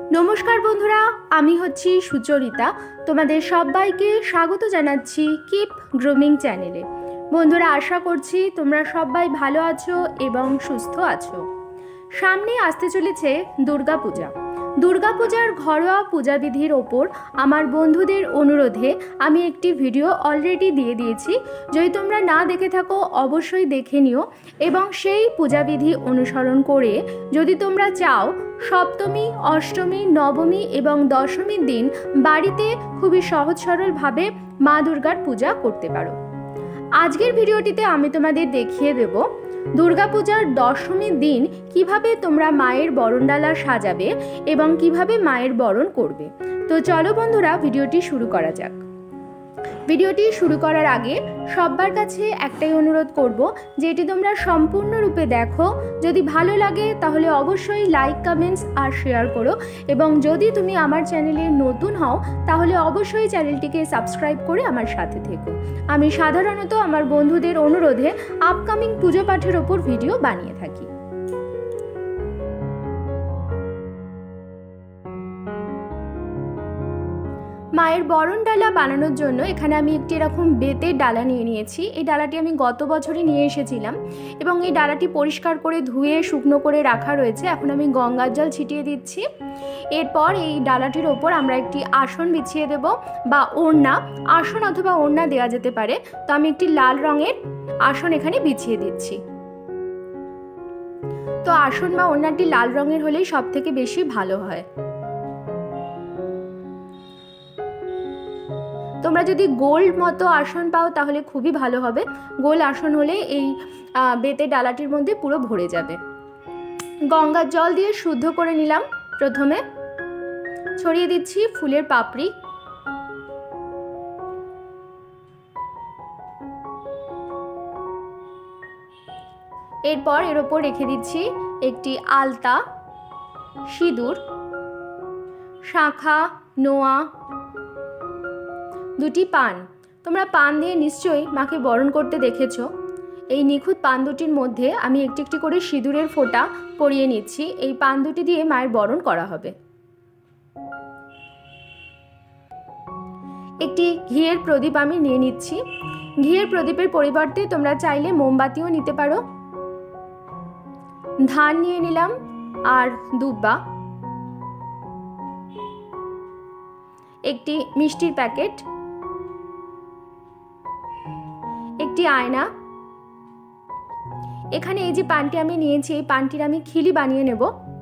नमस्कार बंधुरा, आमी हच्छी सुचरिता। तुम्हादेर सबाइके स्वागत जानाच्छि कीप ग्रूमिंग चैनेले। बंधुरा आशा करछि तोमरा सबाई भालो आछो एबं सुस्थ आछो। सामने आसते चलेछे दुर्गा पूजा। दुर्गा पूजार घरोया पूजाविधिर ओपर आमार बंधुदेर अनुरोधे आमी एकटी भिडियो अलरेडी दिए दिएछि। यदि तोमरा ना देखे थाको अवश्यई देखे निओ एबं सेई पूजाविधि अनुसरण करे यदि तोमरा चाओ सप्तमी, अष्टमी, नवमी एवं दशमीर दिन बाड़ीते खूबी सहज सरल भावे मा दुर्गार पूजा करते पारो। आजकेर भिडियोटीते आमी तोमादेर देखिए देब दुर्गा पूजार दशमीर दिन किभाबे तोमरा मायेर बरणडाला साजाबे एवं किभाबे मायेर बरण करबे। तो चलो बंधुरा भिडियोटी शुरू करा जाक। भिडियोटी शुरू करार आगे सब्बार काछे एकटाई अनुरोध करब जे एटी तोमरा सम्पूर्ण रूपे देखो। यदि भालो लागे ताहले अवश्यई लाइक, कमेंट्स और शेयर करो एबं यदि तुमी आमार चैनेले नतून हओ ताहले अवश्यई चैनेलटिके सबस्क्राइब करे आमार साथे থেকো। आमी साधारणत आमार बंधुदेर अनुरोधे आपकामिंग पूजो पाठेर ओपर भिडियो बानिये थाकी। मायेर बरण डाला बानानोर जोन्नो एखाने आमी एकटी एरकम बेतेर डाला निये नियेछि। एई डालाटी आमी गत बछरই निये एसेछिलाम एबं एई डालाटी परिष्कार करे धुए शुकनो करे राखा रयेछे। एखन आमी गंगार जल छिटिये दिচ্ছি। एरपर एई डालाटिर ओपर आमरा एकटी आसन बिछिये देब बा ओढ़ना। आसन अथवा ओढ़ना देওয়া যেতে পারে। तो आमी एकटी लाल रंगेर आसन एखाने बिछिये दिচ্ছি। तो आसन बा ओढ़नाटी लाल रंगेर हलेই सबथेके बेशी भालो हय। তোমরা যদি গোল মতো আসন পাও তাহলে খুবই ভালো হবে। গোল আসন হলে এই বেতের ডালাটির মধ্যে পুরো ভরে যাবে। গঙ্গার জল দিয়ে শুদ্ধ করে নিলাম। প্রথমে ছড়িয়ে দিচ্ছি ফুলের পাপড়ি। এরপর এর উপর রেখে দিচ্ছি একটি আলতা, সিঁদুর, শাঁখা, নোয়া, দুটি পান। তোমরা পান দিয়ে নিশ্চয়ই মাকে বরণ করতে দেখেছো। এই নিখুঁত পান দুটির মধ্যে আমি একটি একটি করে সিঁদুরের ফোঁটা পরিয়ে নিচ্ছি। এই পান দুটি দিয়ে মায়ের বরণ করা হবে। একটি ঘিয়ের প্রদীপ আমি নিয়ে নিচ্ছি। ঘিয়ের প্রদীপের পরিবর্তে তোমরা চাইলে মোমবাতিও নিতে পারো। ধান নিয়ে নিলাম আর দুব্বা, একটি মিষ্টির প্যাকেট, একটি আয়না। এখানে এই যে পানটি আমি নিয়েছি এই পানটির আমি খিলি বানিয়ে নেব।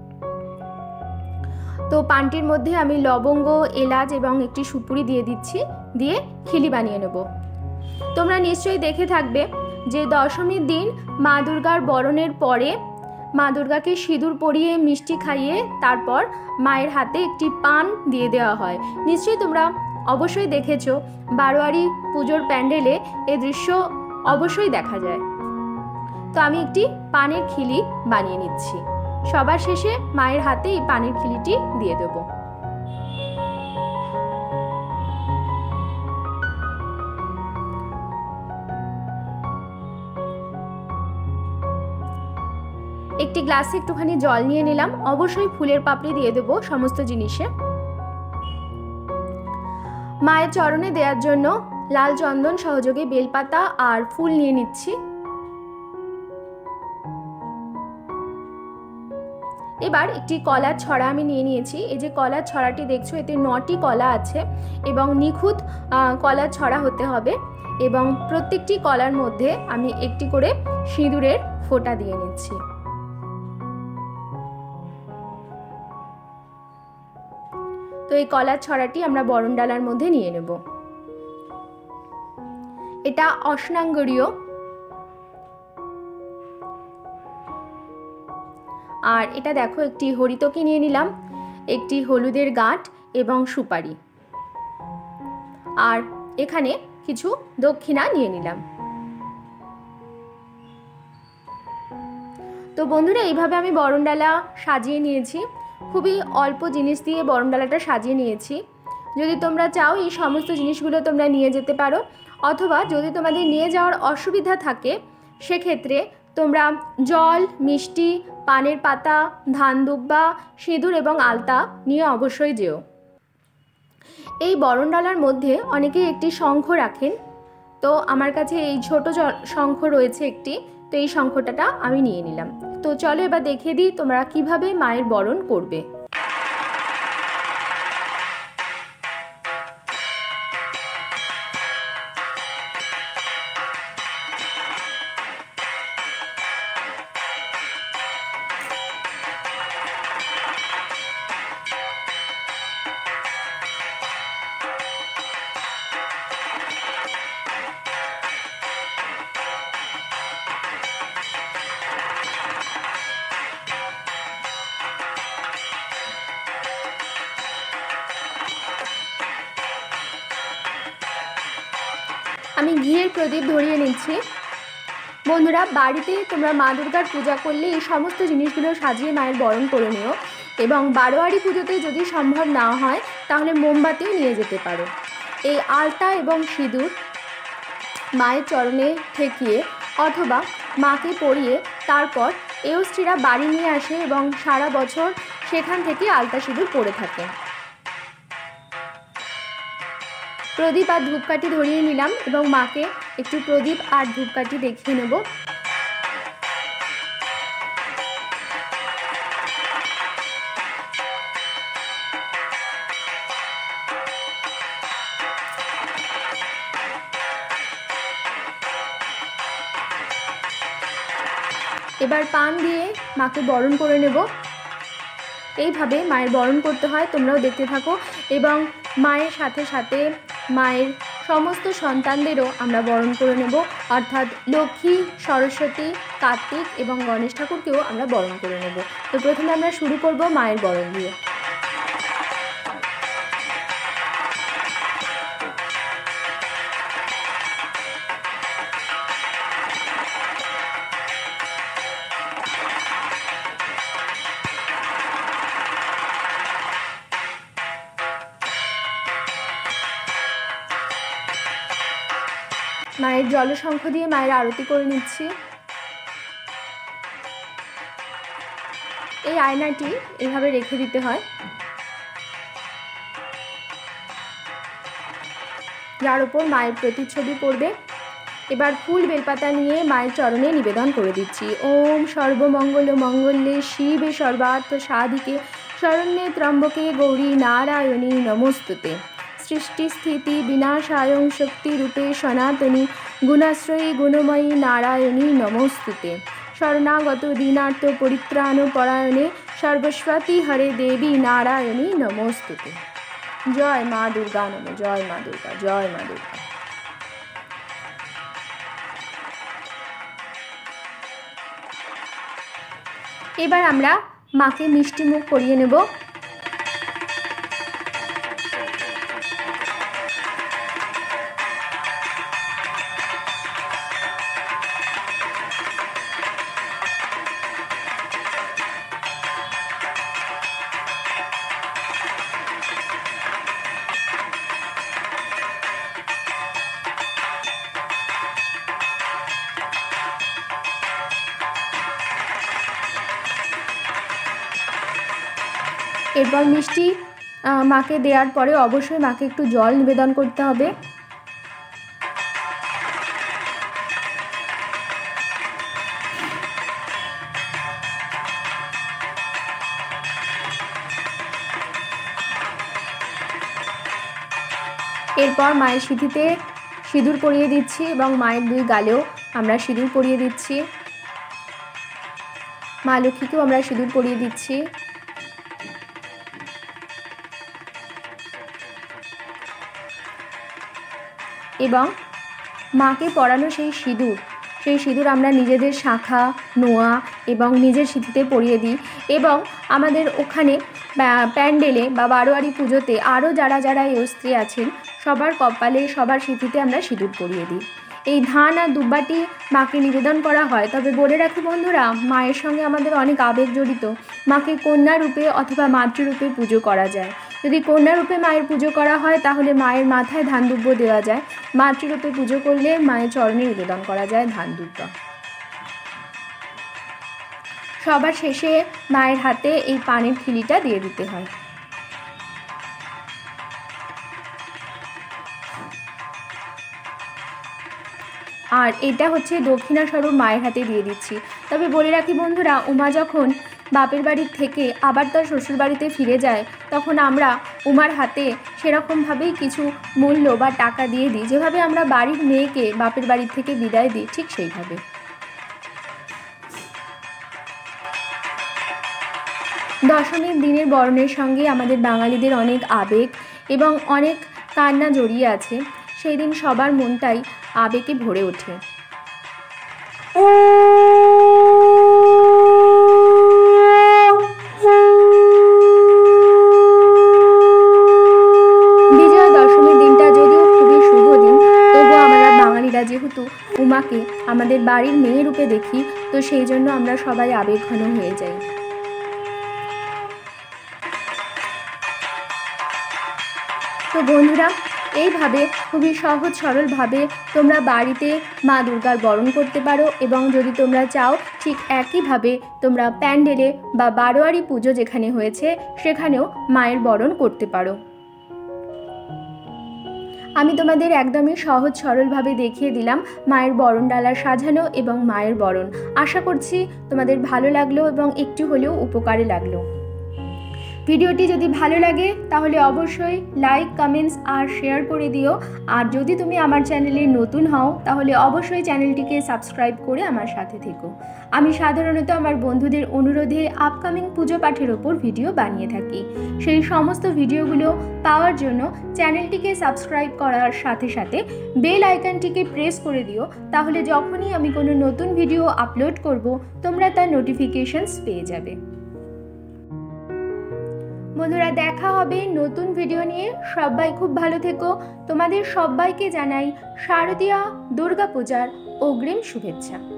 তো পানটির মধ্যে আমি লবঙ্গ, এলাচ এবং একটি সুপুরি দিয়ে দিচ্ছি, দিয়ে খিলি বানিয়ে নেব। তোমরা নিশ্চয়ই দেখে থাকবে যে দশমীর দিন মা দুর্গার বরণের পরে মা দুর্গাকে সিঁদুর পরিয়ে মিষ্টি খাইয়ে তারপর মায়ের হাতে একটি পান দিয়ে দেওয়া হয়। নিশ্চয়ই তোমরা অবশ্যই দেখেছো, বারোয়ারি পুজোর প্যান্ডেলে এই দৃশ্য অবশ্যই দেখা যায়। তো আমি একটি পানের খিলি বানিয়ে নিচ্ছি। সবার শেষে মায়ের হাতে এই পানের খিলিটি দিয়ে দেব। একটি গ্লাসে একটুখানি জল নিয়ে নিলাম। অবশ্যই ফুলের পাপড়ি দিয়ে দেব সমস্ত জিনিসে। মায়ের চরণে দেওয়ার জন্য লাল চন্দন সহযোগে বেলপাতা আর ফুল নিয়ে নিচ্ছি। এবার একটি কলার ছড়া আমি নিয়ে নিয়েছি। এই যে কলার ছড়াটি দেখছো এতে 9টি কলা আছে এবং নিখুঁত কলার ছড়া হতে হবে এবং প্রত্যেকটি কলার মধ্যে আমি একটি করে সিঁদুরের ফোঁটা দিয়ে নিচ্ছি। তো এই কলার ছড়াটি আমরা বরণডালার মধ্যে নিয়ে নেব। এটা অষ্টাঙ্গরীয় আর এটা দেখো একটি হরিতকি নিয়ে নিলাম, একটি হলুদের গাঁট এবং সুপারি আর এখানে কিছু দক্ষিণা নিয়ে নিলাম। তো বন্ধুরা এইভাবে আমি বরণডালা সাজিয়ে নিয়েছি। খুবই অল্প জিনিস দিয়ে বরণডালাটা সাজিয়ে নিয়েছি। যদি তোমরা চাও এই সমস্ত জিনিসগুলো তোমরা নিয়ে যেতে পারো অথবা যদি তোমাদের নিয়ে যাওয়ার অসুবিধা থাকে সেক্ষেত্রে তোমরা জল, মিষ্টি, পানের পাতা, ধান দুব্বা, সিঁদুর এবং আলতা নিয়ে অবশ্যই যেও। এই বরণডালার মধ্যে অনেকেই একটি শঙ্খ রাখেন, তো আমার কাছে এই ছোট শঙ্খ রয়েছে একটি, তো এই শঙ্খটা আমি নিয়ে নিলাম। তো চলো এবার দেখিয়ে দিই তোমরা কিভাবে মায়ের বরণ করবে। আমি ঘিয়ের প্রদীপ ধরিয়ে নিচ্ছি। বন্ধুরা, বাড়িতে তোমরা মা দুর্গার পূজা করলে এই সমস্ত জিনিসগুলো সাজিয়ে মায়ের বরণ করে নিও, এবং বারোয়ারি পুজোতে যদি সম্ভব না হয় তাহলে মোমবাতিও নিয়ে যেতে পারো। এই আলতা এবং সিঁদুর মায়ের চরণে ঠেকিয়ে অথবা মাকে পরিয়ে তারপর এয়স্ত্রীরা বাড়ি নিয়ে আসে এবং সারা বছর সেখান থেকে আলতা সিঁদুর পরে থাকে। প্রদীপ আর ধূপকাঠি ধরিয়ে নিলাম এবং মাকে একটু প্রদীপ আর ধূপকাঠি দেখিয়ে নেব। এবার পান দিয়ে মাকে বরণ করে নেব। এইভাবে মায়ের বরণ করতে হয়, তোমরাও দেখতে থাকো, এবং মায়ের সাথে সাথে মায়ের সমস্ত সন্তানদেরও আমরা বরণ করে নেব, অর্থাৎ লক্ষ্মী, সরস্বতী, কার্তিক এবং গণেশ ঠাকুরকেও আমরা বরণ করে নেব। তো প্রথমে আমরা শুরু করব মায়ের বরণ দিয়ে। মায়ের জলশঙ্খ দিয়ে মায়ের আরতি করে নিচ্ছি। এই আয়নাটি এভাবে রেখে দিতে হয়, যার উপর মায়ের প্রতিচ্ছবি পড়বে। এবার ফুল বেলপাতা নিয়ে মায়ের চরণে নিবেদন করে দিচ্ছি। ওম সর্বমঙ্গল মঙ্গলে শিবে সর্বার্থ সাধিকে শরণ্যে ত্র্যম্বকে গৌরী নারায়ণী নমস্তুতে। সৃষ্টি স্থিতি বিনাশায়ং শক্তিরূপে সনাতনী গুণাশ্রয়ী গুণময়ী নারায়ণী নমস্তুতে। শরণাগত দীনার্থ পরিত্রাণ পরায়ণে সর্বস্বতী হরে দেবী নারায়ণী নমস্তুতে। জয় মা দুর্গা নমঃ, জয় মা দুর্গা, জয় মা দুর্গা। এবার আমরা মাকে মিষ্টি মুখ করিয়ে নেব। এরপর মিষ্টি মাকে দেওয়ার পরে অবশ্যই মাকে একটু জল নিবেদন করতে হবে। এরপর মায়ের সিঁথিতে সিঁদুর পরিয়ে দিচ্ছি এবং মায়ের দুই গালেও আমরা সিঁদুর পরিয়ে দিচ্ছি। মা লক্ষ্মীকেও আমরা সিঁদুর পরিয়ে দিচ্ছি। এবং মাকে পরানো সেই সিঁদুর আমরা নিজেদের শাখা, নোয়া এবং নিজের সিঁথিতে পরিয়ে দিই। এবং আমাদের ওখানে প্যান্ডেলে বা বারোয়ারি পুজোতে আরও যারা যারা এয়স্ত্রী আছেন সবার কপালে, সবার সিঁথিতে আমরা সিঁদুর পরিয়ে দিই। এই ধান আর দুব্বাটি মাকে নিবেদন করা হয়। তবে বলে রাখি বন্ধুরা, মায়ের সঙ্গে আমাদের অনেক আবেগ জড়িত। মাকে কন্যা রূপে অথবা মাতৃরূপে পুজো করা যায়। যদি কন্যা রূপে মায়ের পুজো করা হয় তাহলে মায়ের মাথায় ধান দুব্ব দেওয়া যায়। মাতৃরূপে পুজো করলে মায়ের চরণে নিবেদন করা যায় ধান দুব্বা। সবার শেষে মায়ের হাতে এই পানের খিলিটা দিয়ে দিতে হয়। আর এটা হচ্ছে দক্ষিণাস্বরূপ মায়ের হাতে দিয়ে দিচ্ছি। তবে বলে রাখি বন্ধুরা, উমা যখন বাপের বাড়ির থেকে আবার তার শ্বশুর বাড়িতে ফিরে যায়, তখন আমরা উমার হাতে সেরকমভাবেই কিছু মূল্য বা টাকা দিয়ে দিই, যেভাবে আমরা বাড়ির মেয়েকে বাপের বাড়ির থেকে বিদায় দিই, ঠিক সেইভাবে। দশমীর দিনের বরণের সঙ্গে আমাদের বাঙালিদের অনেক আবেগ এবং অনেক কান্না জড়িয়ে আছে। সেই দিন সবার মনটাই আবেগে ভরে ওঠে। বিজয়া দশমীর দিনটা যদিও খুবই শুভ দিন, তবুও আমরা বাঙালিরা যেহেতু উমাকে আমাদের বাড়ির মেয়ে রূপে দেখি, তো সেই জন্য আমরা সবাই আবেগঘন হয়ে যাই। তো বন্ধুরা, এইভাবে খুবই সহজ সরলভাবে তোমরা বাড়িতে মা দুর্গার বরণ করতে পারো, এবং যদি তোমরা চাও ঠিক একইভাবে তোমরা প্যান্ডেলে বা বারোয়ারি পুজো যেখানে হয়েছে সেখানেও মায়ের বরণ করতে পারো। আমি তোমাদের একদমই সহজ সরলভাবে দেখিয়ে দিলাম মায়ের বরণ ডালা সাজানো এবং মায়ের বরণ। আশা করছি তোমাদের ভালো লাগলো এবং একটু হলেও উপকারে লাগলো। ভিডিওটি যদি ভালো লাগে তাহলে অবশ্যই লাইক, কমেন্টস আর শেয়ার করে দিও। আর যদি তুমি আমার চ্যানেলে নতুন হও তাহলে অবশ্যই চ্যানেলটিকে সাবস্ক্রাইব করে আমার সাথে থেকো। আমি সাধারণত আমার বন্ধুদের অনুরোধে আপকামিং পুজো পাঠের ওপর ভিডিও বানিয়ে থাকি। সেই সমস্ত ভিডিওগুলো পাওয়ার জন্য চ্যানেলটিকে সাবস্ক্রাইব করার সাথে সাথে বেল আইকনটিকে প্রেস করে দিও, তাহলে যখনই আমি কোনো নতুন ভিডিও আপলোড করব তোমরা তার নোটিফিকেশনস পেয়ে যাবে। বন্ধুরা, দেখা হবে নতুন ভিডিও নিয়ে। সবাই খুব ভালো থেকো। তোমাদের সবাইকে জানাই শারদীয়া দুর্গাপূজার অগ্রিম শুভেচ্ছা।